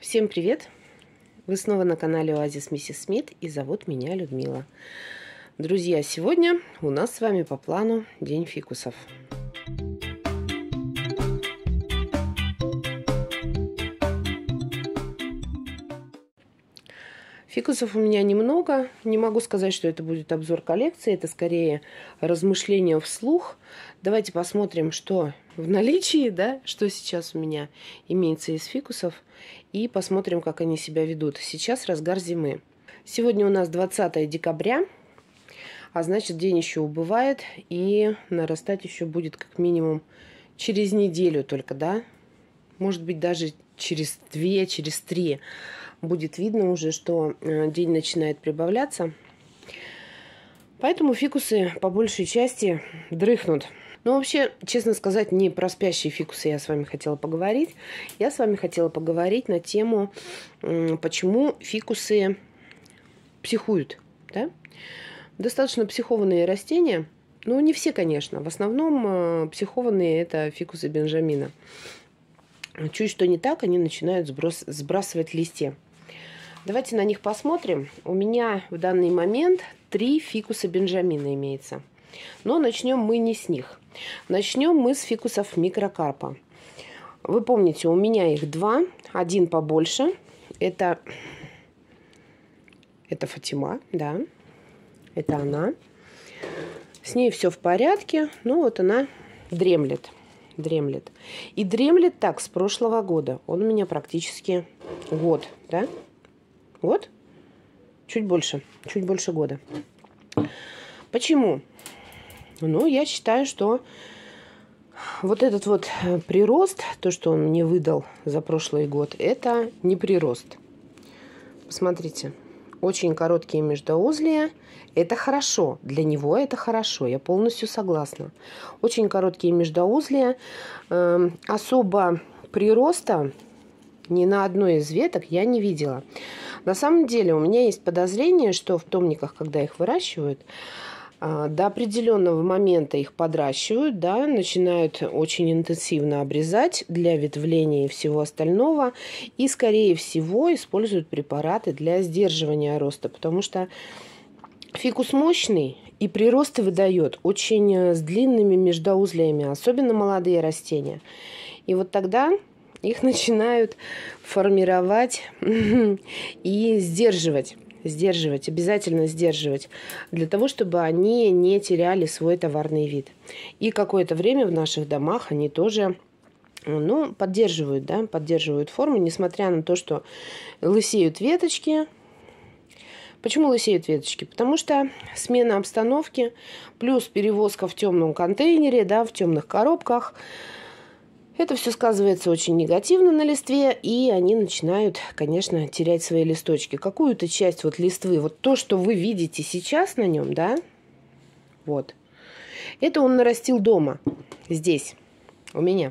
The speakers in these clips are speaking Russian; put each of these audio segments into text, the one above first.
Всем привет! Вы снова на канале Оазис Миссис Смит, и зовут меня Людмила. Друзья, сегодня у нас с вами по плану День фикусов. Фикусов у меня немного. Не могу сказать, что это будет обзор коллекции. Это скорее размышления вслух. Давайте посмотрим, что в наличии, да, что сейчас у меня имеется из фикусов. И посмотрим, как они себя ведут. Сейчас разгар зимы. Сегодня у нас 20 декабря. А значит, день еще убывает. И нарастать еще будет как минимум через неделю только, да. Может быть, даже через 2, через 3. Будет видно уже, что день начинает прибавляться. Поэтому фикусы по большей части дрыхнут. Но вообще, честно сказать, не про спящие фикусы я с вами хотела поговорить. Я с вами хотела поговорить на тему, почему фикусы психуют. Да? Достаточно психованные растения. Ну, не все, конечно. В основном психованные это фикусы Бенджамина. Чуть что не так, они начинают сбрасывать листья. Давайте на них посмотрим. У меня в данный момент 3 фикуса Бенджамина имеется. Но начнем мы не с них. Начнем мы с фикусов микрокарпа. Вы помните, у меня их 2. Один побольше. Это Фатима, да. Это она. С ней все в порядке. Ну вот она дремлет. И дремлет так с прошлого года. Он у меня практически год, да? Вот. Чуть больше года. Почему? Ну, я считаю, что вот этот вот прирост, то, что он мне выдал за прошлый год, это не прирост. Посмотрите. Очень короткие междоузлия. Это хорошо. Для него это хорошо. Я полностью согласна. Очень короткие междоузлия. Особо прироста ни на одной из веток я не видела. На самом деле у меня есть подозрение, что в томниках, когда их выращивают, до определенного момента их подращивают, да, начинают очень интенсивно обрезать для ветвления и всего остального. И, скорее всего, используют препараты для сдерживания роста. Потому что фикус мощный и приросты выдает очень с длинными междоузлиями, особенно молодые растения. И вот тогда их начинают формировать и сдерживать. Обязательно сдерживать, для того, чтобы они не теряли свой товарный вид. И какое-то время в наших домах они тоже, ну, поддерживают форму, несмотря на то, что лысеют веточки. Почему лысеют веточки? Потому что смена обстановки, плюс перевозка в темном контейнере, да, в темных коробках. Это все сказывается очень негативно на листве, и они начинают, конечно, терять свои листочки. Какую-то часть вот листвы, вот то, что вы видите сейчас на нем, да, вот, это он нарастил дома, здесь, у меня.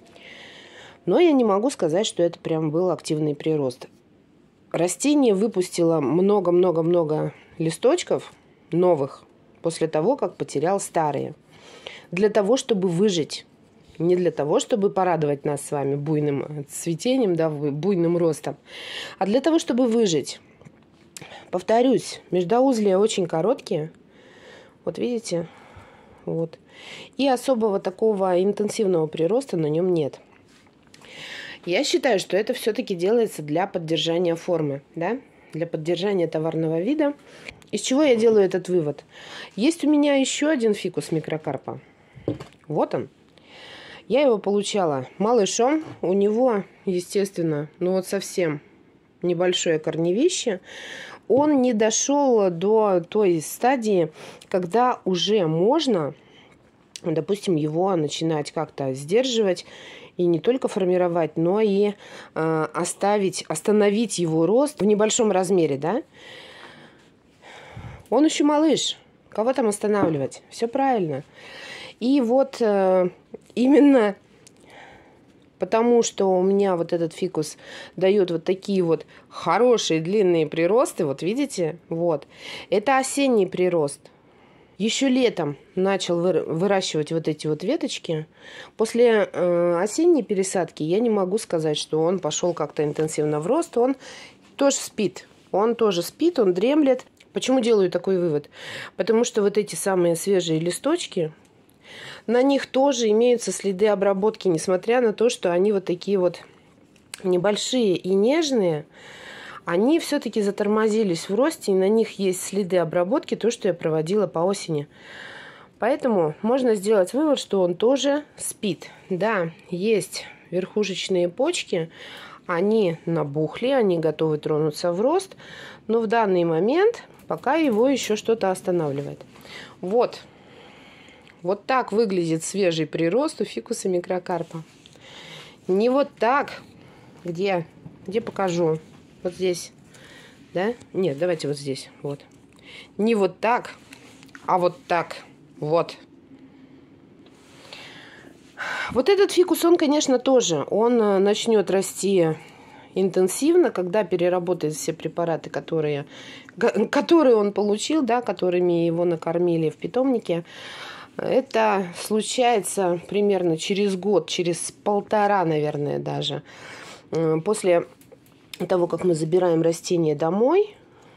Но я не могу сказать, что это прям был активный прирост. Растение выпустило много-много-много листочков новых после того, как потерял старые. Для того, чтобы выжить. Не для того, чтобы порадовать нас с вами буйным цветением, да, буйным ростом, а для того, чтобы выжить. Повторюсь, междоузлия очень короткие. Вот видите? Вот. И особого такого интенсивного прироста на нем нет. Я считаю, что это все-таки делается для поддержания формы, да? Для поддержания товарного вида. Из чего я делаю этот вывод? Есть у меня еще один фикус микрокарпа. Вот он. Я его получала малышом. У него, естественно, ну вот совсем небольшое корневище. Он не дошел до той стадии, когда уже можно, допустим, его начинать как-то сдерживать. И не только формировать, но и остановить его рост в небольшом размере, да? Он еще малыш. Кого там останавливать? Все правильно. И вот именно потому, что у меня вот этот фикус дает вот такие вот хорошие длинные приросты, вот видите, вот, это осенний прирост. еще летом начал выращивать вот эти вот веточки. После осенней пересадки я не могу сказать, что он пошел как-то интенсивно в рост. Он тоже спит. Он дремлет. Почему делаю такой вывод? Потому что вот эти самые свежие листочки, на них тоже имеются следы обработки, несмотря на то, что они вот такие вот небольшие и нежные. Они все-таки затормозились в росте, и на них есть следы обработки, то, что я проводила по осени. Поэтому можно сделать вывод, что он тоже спит. Да, есть верхушечные почки, они набухли, они готовы тронуться в рост, но в данный момент пока его еще что-то останавливает. Вот так выглядит свежий прирост у фикуса микрокарпа. Не вот так. Где покажу? Вот здесь, да? Нет, давайте вот здесь, вот. Не вот так, а вот так, вот. Вот этот фикус, он, конечно, тоже, он начнет расти интенсивно, когда переработает все препараты, которые он получил, да, которыми его накормили в питомнике. Это случается примерно через год, через полтора, наверное, даже. После того, как мы забираем растение домой,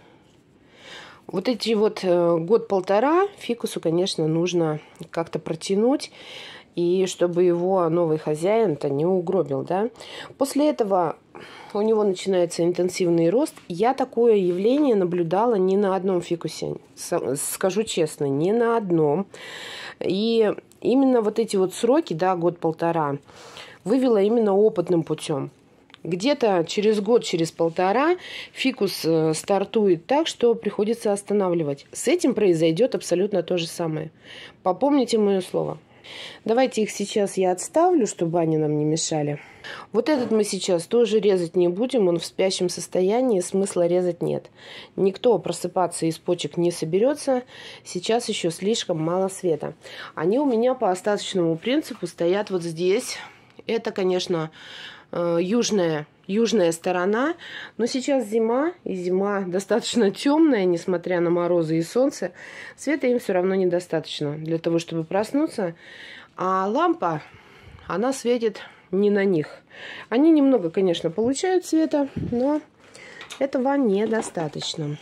вот эти вот год-полтора фикусу, конечно, нужно как-то протянуть, и чтобы его новый хозяин-то не угробил, да. После этого у него начинается интенсивный рост. Я такое явление наблюдала не на одном фикусе, скажу честно, не на одном. И именно вот эти вот сроки, да, год-полтора, вывела именно опытным путем. Где-то через год, через полтора фикус стартует так, что приходится останавливать. С этим произойдет абсолютно то же самое. Попомните мое слово. Давайте их сейчас я отставлю, чтобы они нам не мешали. Вот этот мы сейчас тоже резать не будем. Он в спящем состоянии, смысла резать нет. Никто просыпаться из почек не соберется. Сейчас еще слишком мало света. Они у меня по остаточному принципу стоят вот здесь. Это, конечно, южная сторона, но сейчас зима, и зима достаточно темная, несмотря на морозы и солнце. Света им все равно недостаточно для того, чтобы проснуться. А лампа, она светит не на них. Они немного, конечно, получают света, но этого недостаточно.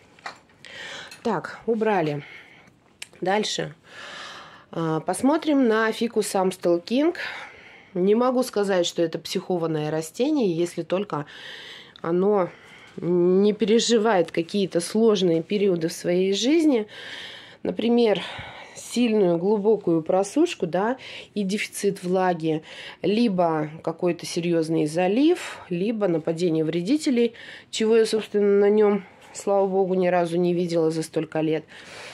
Так, убрали. Дальше. Посмотрим на фикус Amstel King. Не могу сказать, что это психованное растение, если только оно не переживает какие-то сложные периоды в своей жизни. Например, сильную глубокую просушку, да, и дефицит влаги, либо какой-то серьезный залив, либо нападение вредителей, чего я, собственно, на нем, слава богу, ни разу не видела за столько лет.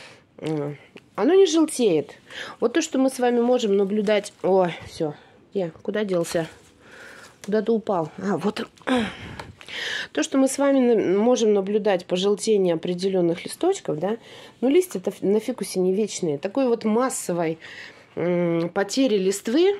Оно не желтеет. Вот то, что мы с вами можем наблюдать... Ой, все. Куда делся? Куда-то упал. Вот. То, что мы с вами можем наблюдать по желтению определенных листочков, да, но листья-то на фикусе не вечные. Такой вот массовой потери листвы,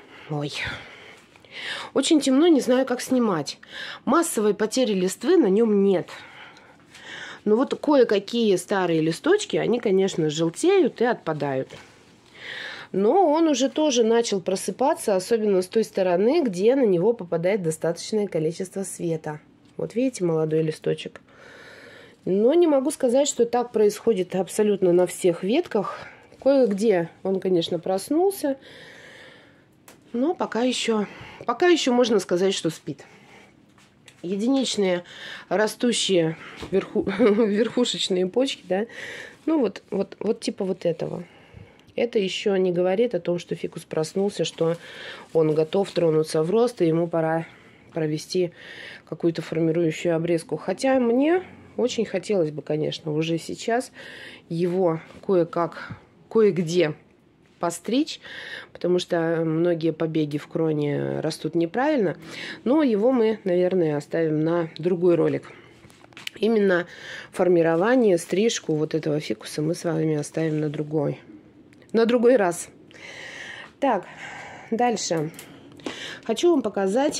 очень темно, не знаю, как снимать. Массовой потери листвы на нем нет. Но вот кое-какие старые листочки, они, конечно, желтеют и отпадают. Но он уже тоже начал просыпаться, особенно с той стороны, где на него попадает достаточное количество света. Вот видите, молодой листочек. Но не могу сказать, что так происходит абсолютно на всех ветках. Кое-где он, конечно, проснулся. Но пока еще можно сказать, что спит. Единичные растущие верхушечные почки, да, ну вот типа вот этого. Это еще не говорит о том, что фикус проснулся, что он готов тронуться в рост, и ему пора провести какую-то формирующую обрезку. Хотя мне очень хотелось бы, конечно, уже сейчас его кое-где постричь, потому что многие побеги в кроне растут неправильно. Но его мы, наверное, оставим на другой ролик. Именно формирование, стрижку вот этого фикуса мы с вами оставим на другой раз. Так, дальше. Хочу вам показать.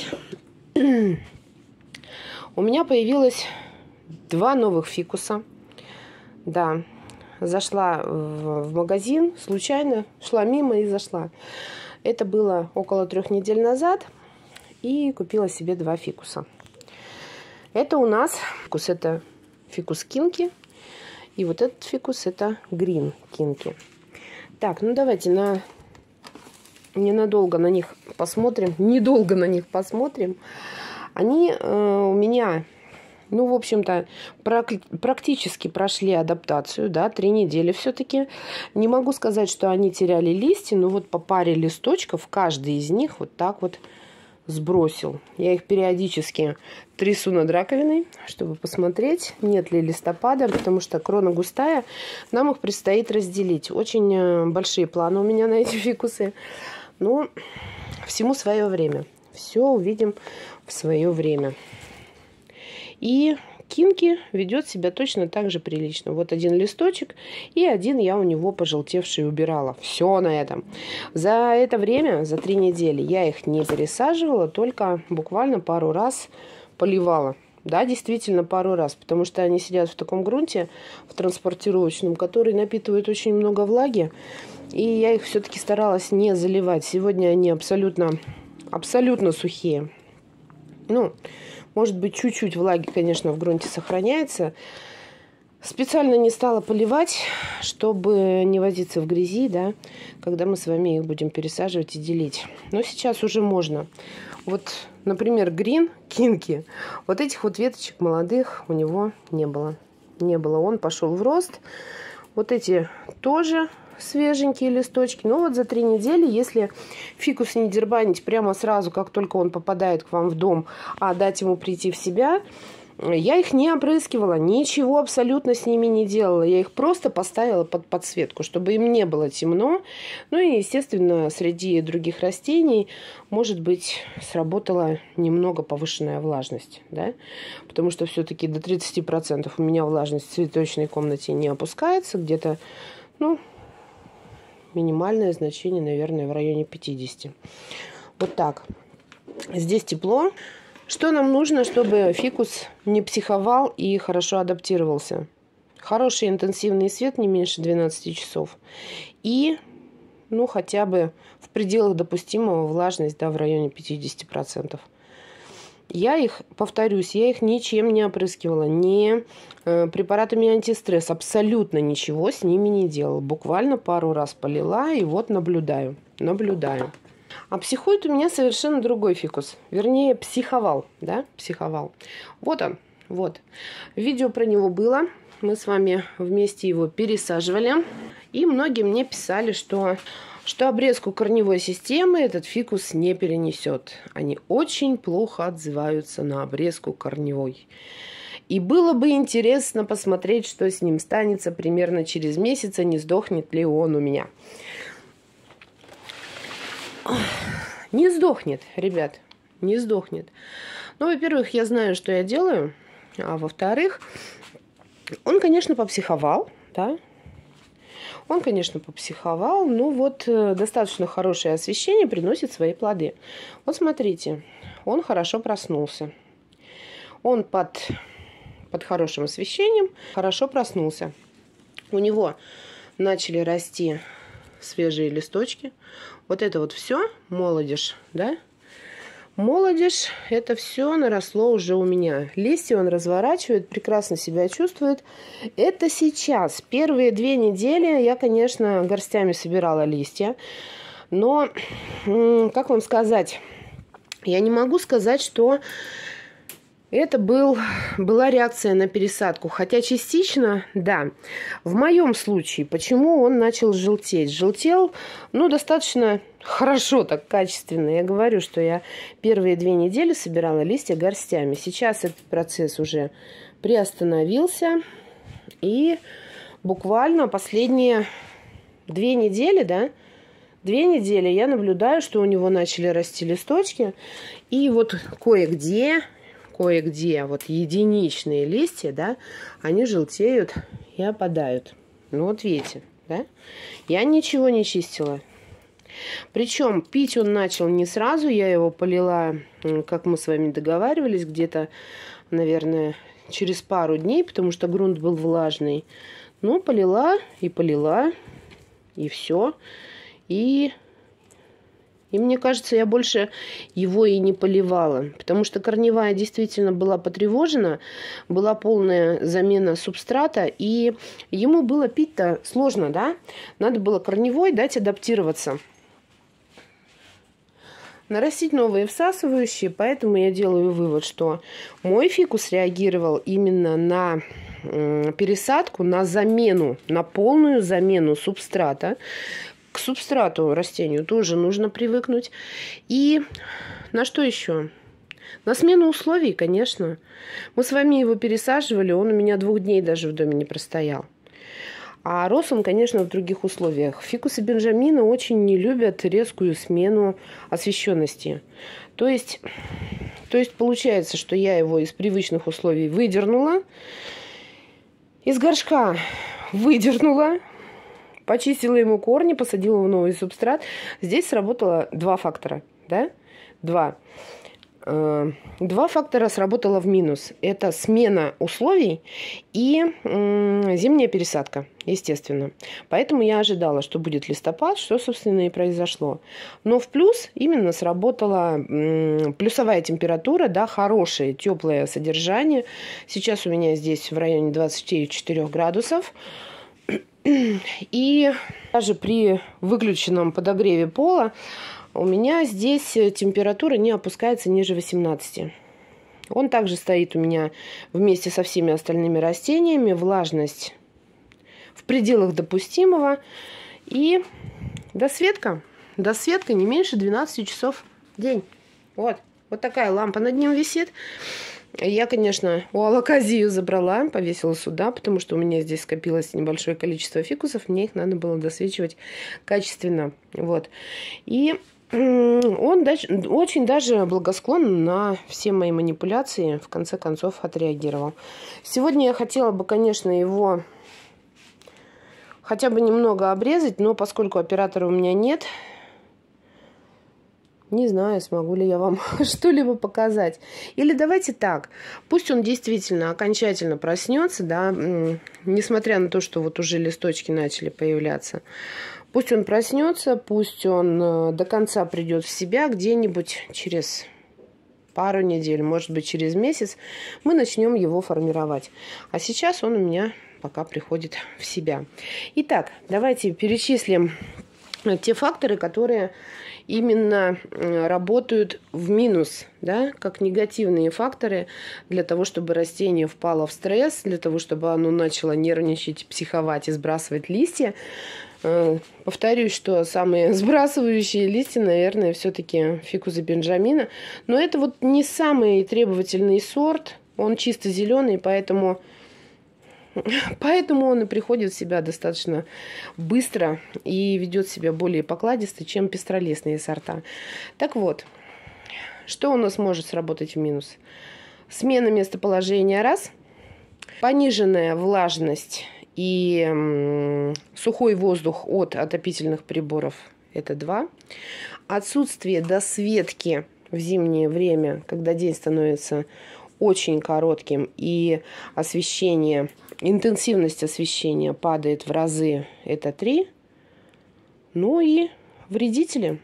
У меня появилось 2 новых фикуса. Да, зашла в магазин, случайно шла мимо и зашла. Это было около 3 недель назад. И купила себе 2 фикуса. Это у нас фикус, это фикус кинки. И вот этот фикус, это грин кинки. Так, ну давайте ненадолго на них посмотрим. Недолго на них посмотрим. Они у меня, ну, в общем-то, практически прошли адаптацию, да, 3 недели все-таки. Не могу сказать, что они теряли листья, но вот по паре листочков каждый из них вот так вот сбросил. Я их периодически трясу над раковиной, чтобы посмотреть, нет ли листопада, потому что крона густая, нам их предстоит разделить. Очень большие планы у меня на эти фикусы. Но всему свое время. Все увидим в свое время. И кинки ведет себя точно так же прилично. Вот один листочек, и один я у него пожелтевший убирала. Все на этом. За это время, за 3 недели, я их не пересаживала, только буквально пару раз поливала. Да, действительно, пару раз, потому что они сидят в таком грунте, в транспортировочном, который напитывает очень много влаги, и я их все-таки старалась не заливать. Сегодня они абсолютно сухие. Ну, может быть, чуть-чуть влаги, конечно, в грунте сохраняется. Специально не стала поливать, чтобы не возиться в грязи, да, когда мы с вами их будем пересаживать и делить. Но сейчас уже можно. Вот, например, грин кинки. Вот этих вот веточек молодых у него не было. Он пошел в рост. Вот эти тоже свеженькие листочки. Но вот за 3 недели, если фикус не дербанить прямо сразу, как только он попадает к вам в дом, а дать ему прийти в себя, я их не опрыскивала, ничего абсолютно с ними не делала. Я их просто поставила под подсветку, чтобы им не было темно. Ну и, естественно, среди других растений, может быть, сработала немного повышенная влажность. Да? Потому что все-таки до 30% у меня влажность в цветочной комнате не опускается. Где-то, ну, минимальное значение, наверное, в районе 50. Вот так. Здесь тепло. Что нам нужно, чтобы фикус не психовал и хорошо адаптировался? Хороший интенсивный свет, не меньше 12 часов. И, ну, хотя бы в пределах допустимого влажность, да, в районе 50%. Я их, повторюсь, я их ничем не опрыскивала, ни препаратами антистресс, абсолютно ничего с ними не делала. Буквально пару раз полила и вот наблюдаю. А психует у меня совершенно другой фикус. Вернее, психовал, да, психовал. Вот он, вот. Видео про него было. Мы с вами вместе его пересаживали. И многие мне писали, что обрезку корневой системы этот фикус не перенесет. Они очень плохо отзываются на обрезку корневой. И было бы интересно посмотреть, что с ним станется примерно через месяц, не сдохнет ли он у меня. Не сдохнет, ребят, не сдохнет. Ну, во-первых, я знаю, что я делаю. А во-вторых, он, конечно, попсиховал, да. Он, конечно, попсиховал, но вот достаточно хорошее освещение приносит свои плоды. Вот смотрите, он хорошо проснулся. Он под хорошим освещением хорошо проснулся. У него начали расти свежие листочки. Вот это вот все молодежь, да? Молодежь, это все наросло уже у меня. Листья он разворачивает, прекрасно себя чувствует. Это сейчас. Первые 2 недели я, конечно, горстями собирала листья. Но, как вам сказать, я не могу сказать, что это была реакция на пересадку. Хотя частично, да. В моем случае, почему он начал желтеть? Желтел, ну, достаточно хорошо, так качественно. Я говорю, что я первые 2 недели собирала листья горстями. Сейчас этот процесс уже приостановился. И буквально последние 2 недели, да, 2 недели я наблюдаю, что у него начали расти листочки. И вот кое-где вот единичные листья, да, они желтеют и опадают. Ну вот видите, да? Я ничего не чистила. Причем пить он начал не сразу. Я его полила, как мы с вами договаривались, где-то, наверное, через пару дней, потому что грунт был влажный. Ну, полила, и все. И мне кажется, я больше его и не поливала, потому что корневая действительно была потревожена, была полная замена субстрата, и ему было пить-то сложно, да? Надо было корневой дать адаптироваться. Нарастить новые всасывающие, поэтому я делаю вывод, что мой фикус реагировал именно на пересадку, на замену, на полную замену субстрата. К субстрату растению тоже нужно привыкнуть. И на что еще? На смену условий, конечно. Мы с вами его пересаживали, он у меня 2 дней даже в доме не простоял. А рос он, конечно, в других условиях. Фикусы бенджамина очень не любят резкую смену освещенности. То есть получается, что я его из привычных условий выдернула, из горшка выдернула, почистила ему корни, посадила в новый субстрат. Здесь сработало 2 фактора. Да? 2 фактора сработало в минус. Это смена условий и зимняя пересадка, естественно. Поэтому я ожидала, что будет листопад, что, собственно, и произошло. Но в плюс именно сработала плюсовая температура, да, хорошее, теплое содержание. Сейчас у меня здесь в районе 24 градусов. И даже при выключенном подогреве пола у меня здесь температура не опускается ниже 18. Он также стоит у меня вместе со всеми остальными растениями. Влажность в пределах допустимого. И досветка. Досветка не меньше 12 часов в день. Вот такая лампа над ним висит. Я, конечно, у алоказию забрала, повесила сюда, потому что у меня здесь скопилось небольшое количество фикусов. Мне их надо было досвечивать качественно. Вот. И он очень даже благосклонно на все мои манипуляции в конце концов отреагировал. Сегодня я хотела бы, конечно, его хотя бы немного обрезать, но поскольку оператора у меня нет, не знаю, смогу ли я вам что-либо показать. Или давайте так, пусть он действительно окончательно проснется, да, несмотря на то, что вот уже листочки начали появляться. Пусть он проснется, пусть он до конца придет в себя, где-нибудь через пару недель, может быть, через месяц мы начнем его формировать. А сейчас он у меня пока приходит в себя. Итак, давайте перечислим те факторы, которые именно работают в минус, да, как негативные факторы для того, чтобы растение впало в стресс, для того, чтобы оно начало нервничать, психовать и сбрасывать листья. Повторюсь, что самые сбрасывающие листья, наверное, все-таки фикусы бенджамина. Но это вот не самый требовательный сорт. Он чисто зеленый, поэтому он и приходит в себя достаточно быстро и ведет себя более покладисто, чем пестролистные сорта. Так вот, что у нас может сработать в минус? Смена местоположения – раз. Пониженная влажность и сухой воздух от отопительных приборов – это 2. Отсутствие досветки в зимнее время, когда день становится очень коротким и освещение, интенсивность освещения падает в разы, это 3. Ну и вредители.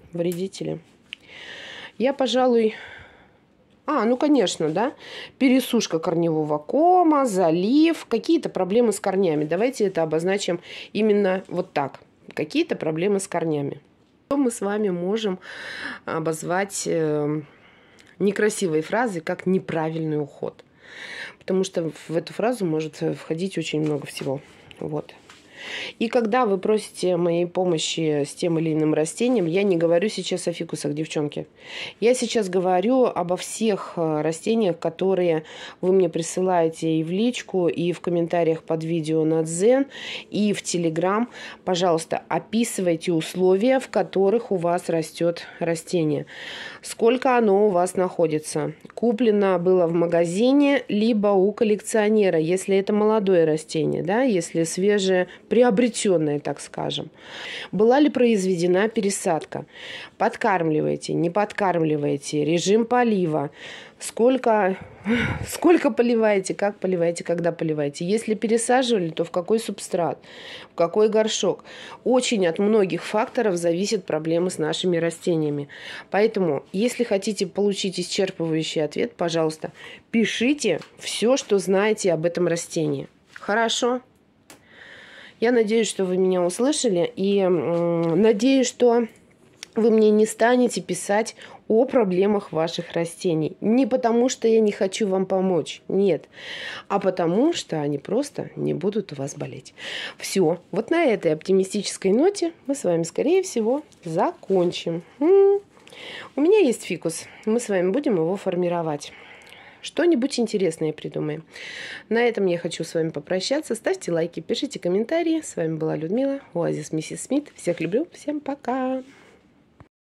Я, пожалуй... ну, конечно, да. Пересушка корневого кома, залив, какие-то проблемы с корнями. Давайте это обозначим именно вот так. Какие-то проблемы с корнями. Что мы с вами можем обозвать некрасивой фразой, как неправильный уход. Потому что в эту фразу может входить очень много всего. Вот. И когда вы просите моей помощи с тем или иным растением, я не говорю сейчас о фикусах, девчонки. Я сейчас говорю обо всех растениях, которые вы мне присылаете и в личку, и в комментариях под видео на Дзен, и в Телеграм. Пожалуйста, описывайте условия, в которых у вас растет растение. Сколько оно у вас находится. Куплено было в магазине, либо у коллекционера, если это молодое растение, да, если свежее приобретенное, так скажем. Была ли произведена пересадка? Подкармливаете, не подкармливаете, режим полива, сколько поливаете, как поливаете, когда поливаете. Если пересаживали, то в какой субстрат, в какой горшок. Очень от многих факторов зависят проблемы с нашими растениями. Поэтому, если хотите получить исчерпывающий ответ, пожалуйста, пишите все, что знаете об этом растении. Хорошо? Я надеюсь, что вы меня услышали, и надеюсь, что вы мне не станете писать о проблемах ваших растений. Не потому, что я не хочу вам помочь, нет, а потому, что они просто не будут у вас болеть. Все, вот на этой оптимистической ноте мы с вами, скорее всего, закончим. У меня есть фикус, мы с вами будем его формировать. Что-нибудь интересное придумаем. На этом я хочу с вами попрощаться. Ставьте лайки, пишите комментарии. С вами была Людмила, Оазис Миссис Смит. Всех люблю, всем пока!